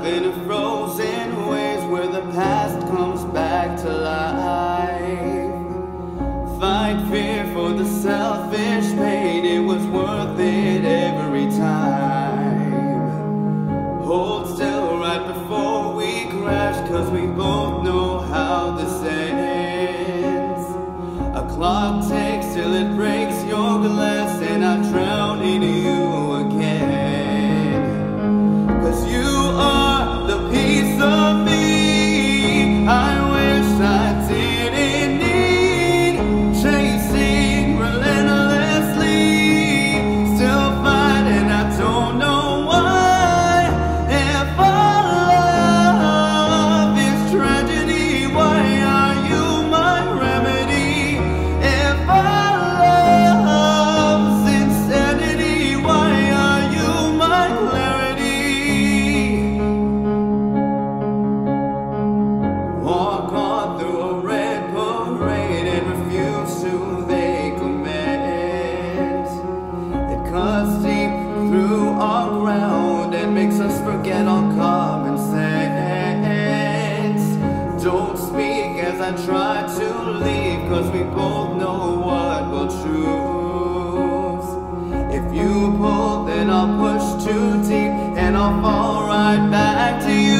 in a frozen ways where the past comes back to life. Fight fear for the selfish pain, it was worth it every time. Hold still right before we crash, cause we both know how this ends. A clock ticks till it breaks your glass, and I drown in you again. Cause you are the piece of me I wish I didn't need. Chasing relentlessly, still fighting, I don't know why. If our love is tragedy, why are you my remedy? If our love's insanity, why are you my clarity? Walk on through a red parade and refuse to make amends. It cuts deep through our ground and makes us forget all common sense. Don't speak as I try to leave, cause we both know what we'll choose. If you pull, then I'll push too deep and I'll fall right back to you.